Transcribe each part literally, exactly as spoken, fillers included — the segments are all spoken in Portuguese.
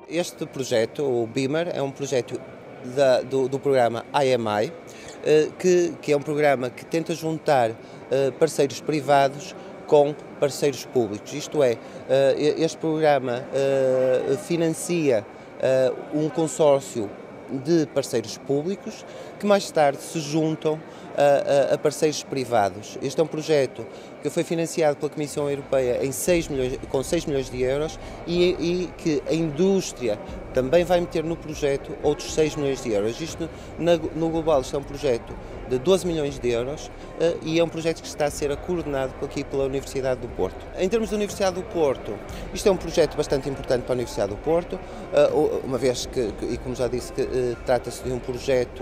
Este projeto, o Beamer, é um projeto da, do, do programa I M I, eh, que, que é um programa que tenta juntar eh, parceiros privados com parceiros públicos. Isto é, eh, este programa eh, financia eh, um consórcio de parceiros públicos que mais tarde se juntam a, a, a parceiros privados. Este é um projeto que foi financiado pela Comissão Europeia em seis milhões, com seis milhões de euros e, e que a indústria também vai meter no projeto outros seis milhões de euros. Isto na, no global isto é um projeto de doze milhões de euros uh, e é um projeto que está a ser coordenado aqui pela Universidade do Porto. Em termos da Universidade do Porto, isto é um projeto bastante importante para a Universidade do Porto, uh, uma vez que, que, e como já disse, que uh, trata-se de um projeto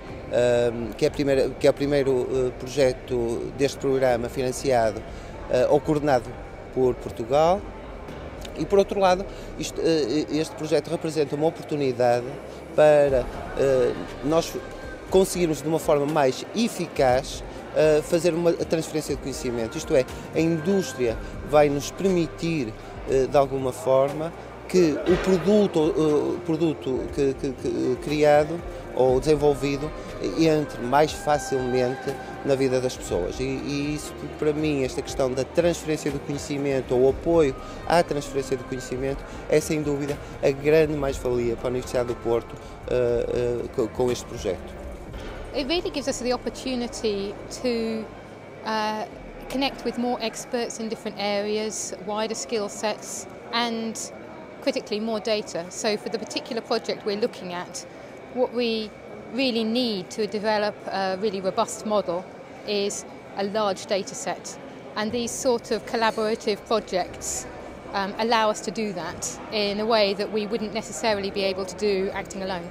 uh, que, é primeira, que é o primeiro uh, projeto deste programa financiado uh, ou coordenado por Portugal. E, por outro lado, isto, este projeto representa uma oportunidade para uh, nós conseguirmos, de uma forma mais eficaz, uh, fazer uma transferência de conhecimento. Isto é, a indústria vai nos permitir, uh, de alguma forma, que o produto, uh, produto que, que, que, criado ou desenvolvido entre mais facilmente na vida das pessoas. E, e isso, para mim, esta questão da transferência do conhecimento ou apoio à transferência do conhecimento é, sem dúvida, a grande mais-valia para a Universidade do Porto uh, uh, com, com este projeto. It really gives us the opportunity to uh, connect with more experts in different areas, wider skill sets and, critically, more data. So for the particular project we're looking at, what we really need to develop a really robust model is a large data set. And these sort of collaborative projects um, allow us to do that in a way that we wouldn't necessarily be able to do acting alone.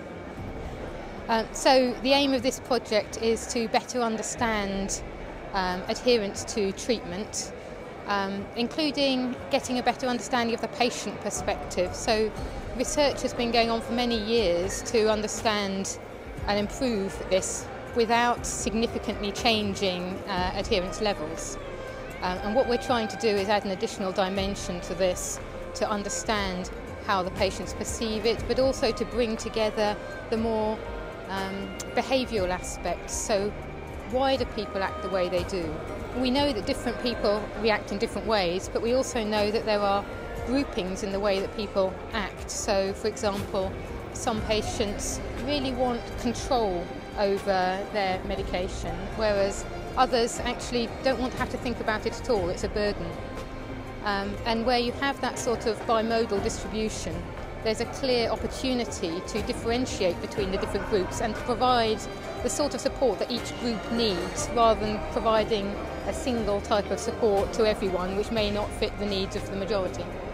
Uh, so the aim of this project is to better understand um, adherence to treatment, um, including getting a better understanding of the patient perspective. So research has been going on for many years to understand and improve this without significantly changing uh, adherence levels. Um, and what we're trying to do is add an additional dimension to this to understand how the patients perceive it, but also to bring together the more um, behavioural aspects. So why do people act the way they do? We know that different people react in different ways, but we also know that there are groupings in the way that people act. So, for example, some patients really want control over their medication, whereas others actually don't want to have to think about it at all. It's a burden. Um, and where you have that sort of bimodal distribution, there's a clear opportunity to differentiate between the different groups and to provide the sort of support that each group needs, rather than providing a single type of support to everyone which may not fit the needs of the majority.